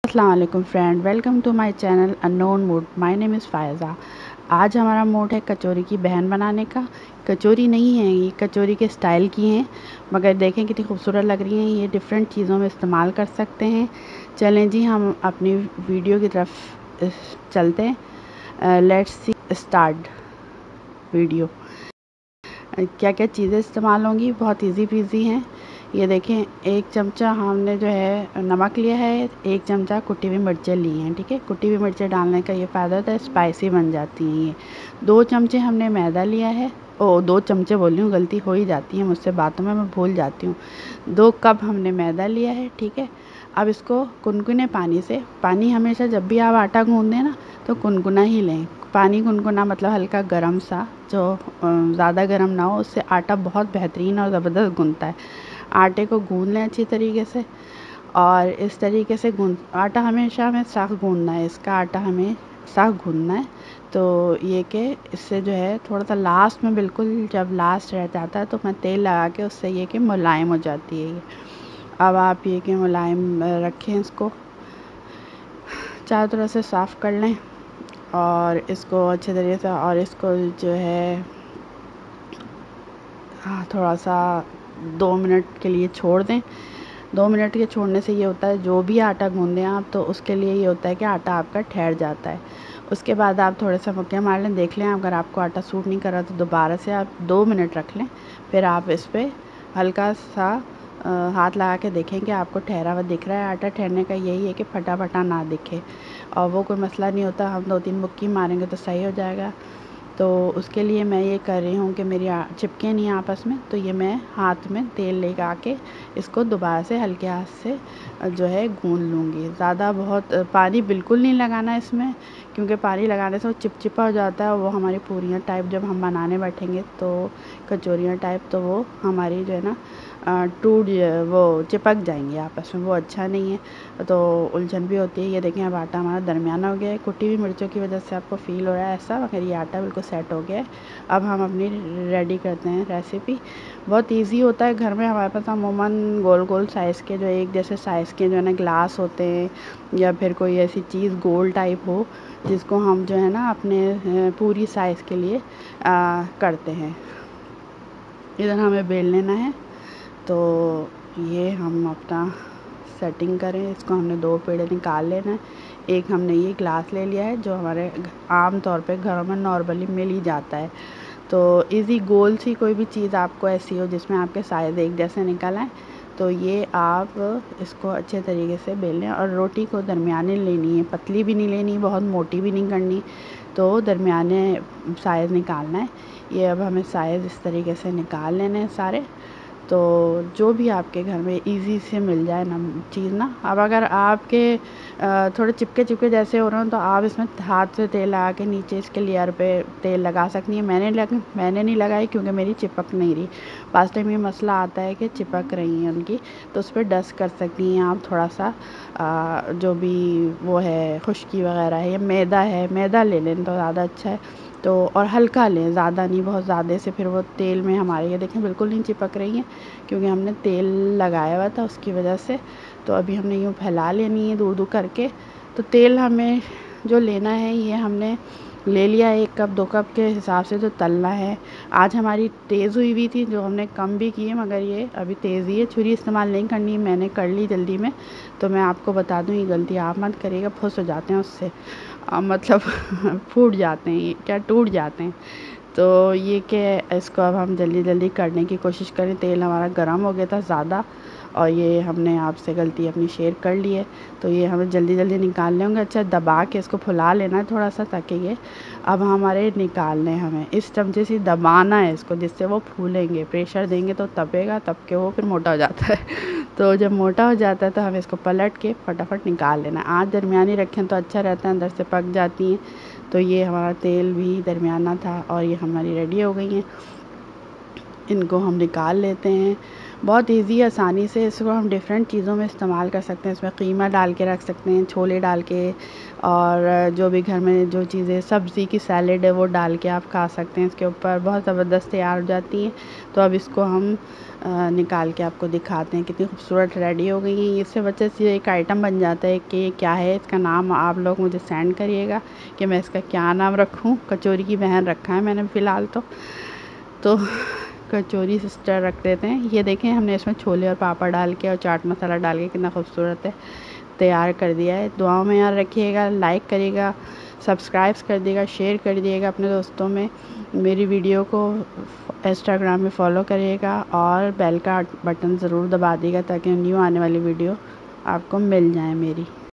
अस्सलाम वालेकुम friend, welcome to my channel unknown mood. My name is Faiza. आज हमारा मूड है कचौरी की बहन बनाने का। कचौरी नहीं है, ये कचौरी के स्टाइल की हैं, मगर देखें कितनी खूबसूरत लग रही हैं। ये डिफरेंट चीज़ों में इस्तेमाल कर सकते हैं। चलें जी, हम अपनी वीडियो की तरफ चलते हैं। Let's see start video. क्या क्या चीज़ें इस्तेमाल होंगी, बहुत इजी पीजी हैं। ये देखें, एक चमचा हमने जो है नमक लिया है, एक चमचा कुटी हुई मिर्चें ली हैं। ठीक है, कुटी हुई मिर्चें डालने का ये फ़ायदा होता है, स्पाइसी बन जाती हैं ये। 2 चमचे हमने मैदा लिया है। 2 चमचे बोल रही हूँ, गलती हो ही जाती है मुझसे, बातों में मैं भूल जाती हूँ। 2 कप हमने मैदा लिया है। ठीक है, अब इसको कुनकुने पानी से, पानी हमेशा जब भी आप आटा गूँधें ना तो कुनकुना ही लें। पानी गुनगुना मतलब हल्का गरम सा, जो ज़्यादा गरम ना हो, उससे आटा बहुत बेहतरीन और ज़बरदस्त गूँधता है। आटे को गूँध लें अच्छी तरीके से, और इस तरीके से आटा हमेशा हमें सख्त गूँधना है, इसका आटा हमें सख्त गूँधना है। तो ये कि इससे जो है थोड़ा सा लास्ट में, बिल्कुल जब लास्ट रह जाता है तो मैं तेल लगा के उससे ये कि मुलायम हो जाती है ये। अब आप ये कि मुलायम रखें, इसको चारों तरफ से साफ़ कर लें और इसको अच्छे तरीके से, और इसको जो है थोड़ा सा 2 मिनट के लिए छोड़ दें। 2 मिनट के छोड़ने से ये होता है, जो भी आटा गूँधें आप, तो उसके लिए ये होता है कि आटा आपका ठहर जाता है। उसके बाद आप थोड़े से मुक्के मार लें, देख लें अगर आपको आटा सूट नहीं कर रहा तो दोबारा से आप 2 मिनट रख लें। फिर आप इस पर हल्का सा हाथ लगा के देखें कि आपको ठहरा हुआ दिख रहा है। आटा ठहरने का यही है कि फटा फटा ना दिखे, और वो कोई मसला नहीं होता, हम 2-3 मुक्की मारेंगे तो सही हो जाएगा। तो उसके लिए मैं ये कर रही हूँ कि मेरी चिपके नहीं आपस में, तो ये मैं हाथ में तेल लगा के इसको दोबारा से हल्के हाथ से जो है गूँध लूँगी। ज़्यादा बहुत पानी बिल्कुल नहीं लगाना इसमें, क्योंकि पानी लगाने से वो चिपचिपा हो जाता है, वो हमारी पूरियाँ टाइप जब हम बनाने बैठेंगे तो कचौरियाँ टाइप, तो वो हमारी जो है ना वो चिपक जाएंगी आपस में, वो अच्छा नहीं है, तो उलझन भी होती है। ये देखें, अब आटा हमारा दरमियाना हो गया है। कुटी हुई मिर्चों की वजह से आपको फ़ील हो रहा है ऐसा, मगर ये आटा बिल्कुल सेट हो गया है। अब हम अपनी रेडी करते हैं रेसिपी। बहुत इजी होता है। घर में हमारे पास अमूमन गोल गोल साइज़ के, जो एक जैसे साइज़ के जो है ना ग्लास होते हैं, या फिर कोई ऐसी चीज़ गोल टाइप हो जिसको हम जो है ना अपने पूरी साइज़ के लिए करते हैं। इधर हमें बेल लेना है, तो ये हम अपना सेटिंग करें। इसको हमने 2 पेड़े निकाल लेना है। एक हमने ये ग्लास ले लिया है, जो हमारे आम तौर पे घरों में नॉर्मली मिल ही जाता है। तो इजी गोल सी कोई भी चीज़ आपको ऐसी हो जिसमें आपके साइज़ एक जैसे निकल आए, तो ये आप इसको अच्छे तरीके से बेल लें। और रोटी को दरमियाने लेनी है, पतली भी नहीं लेनी, बहुत मोटी भी नहीं करनी, तो दरमियाने साइज़ निकालना है। ये अब हमें साइज़ इस तरीके से निकाल लेने हैं सारे। तो जो भी आपके घर में इजी से मिल जाए ना चीज़ ना। अब अगर आपके थोड़े चिपके चिपके जैसे हो रहे हो, तो आप इसमें हाथ से तेल लगा के नीचे इसके लेयर पे तेल लगा सकती हैं। मैंने नहीं लगाई, क्योंकि मेरी चिपक नहीं रही। फास्ट टाइम ये मसला आता है कि चिपक रही हैं उनकी, तो उस पर डस्ट कर सकती हैं आप थोड़ा सा। जो भी वो है, खुश्की वगैरह है, या मैदा है, मैदा ले लें तो ज़्यादा अच्छा है। तो और हल्का लें, ज़्यादा नहीं, बहुत ज़्यादा से फिर वो तेल में हमारे, ये देखें बिल्कुल नहीं चिपक रही हैं, क्योंकि हमने तेल लगाया हुआ था उसकी वजह से। तो अभी हमने यूँ फैला लेनी है दूर दूर करके। तो तेल हमें जो लेना है, ये हमने ले लिया 1 कप 2 कप के हिसाब से जो तलना है। आज हमारी तेज़ हुई थी, जो हमने कम भी की है, मगर ये अभी तेज़ ही है। छुरी इस्तेमाल नहीं करनी, मैंने कर ली जल्दी में, तो मैं आपको बता दूँ ये गलती आप मत करिएगा, फुस हो जाते हैं उससे, मतलब फूट जाते हैं, ये क्या टूट जाते हैं। तो ये कि इसको अब हम जल्दी जल्दी करने की कोशिश करें। तेल हमारा गर्म हो गया था ज़्यादा, और ये हमने आपसे गलती अपनी शेयर कर ली है, तो ये हमें जल्दी जल्दी निकालने होंगे। अच्छा, दबा के इसको फुला लेना है थोड़ा सा, ताकि ये अब हमारे निकालने, हमें इस चमचे से दबाना है इसको, जिससे वो फूलेंगे। प्रेशर देंगे तो तपेगा, तब के वो फिर मोटा हो जाता है। तो जब मोटा हो जाता है तो हमें इसको पलट के फटाफट निकाल लेना है। आँच दरमियानी रखें तो अच्छा रहता है, अंदर से पक जाती हैं। तो ये हमारा तेल भी दरमियाना था, और ये हमारी रेडी हो गई हैं। इनको हम निकाल लेते हैं। बहुत इजी आसानी से इसको हम डिफरेंट चीज़ों में इस्तेमाल कर सकते हैं। इसमें कीमा डाल के रख सकते हैं, छोले डाल के, और जो भी घर में जो चीज़ें सब्ज़ी की सैलेड है वो डाल के आप खा सकते हैं। इसके ऊपर बहुत ज़बरदस्त तैयार हो जाती है। तो अब इसको हम निकाल के आपको दिखाते हैं, कितनी खूबसूरत रेडी हो गई है। इससे बच्चे से एक आइटम बन जाता है कि क्या है इसका नाम, आप लोग मुझे सेंड करिएगा कि मैं इसका क्या नाम रखूं। कचौरी की बहन रखा है मैंने फ़िलहाल तो कचौरी सिस्टर रख देते हैं। ये देखें, हमने इसमें छोले और पापड़ डाल के और चाट मसाला डाल के कितना खूबसूरत है तैयार कर दिया है। दुआओं में याद रखिएगा, लाइक करिएगा, सब्सक्राइब कर दिएगा, शेयर कर दिएगा अपने दोस्तों में। मेरी वीडियो को इंस्टाग्राम में फॉलो करिएगा और बेल का बटन ज़रूर दबा दिएगा ताकि न्यू आने वाली वीडियो आपको मिल जाए मेरी।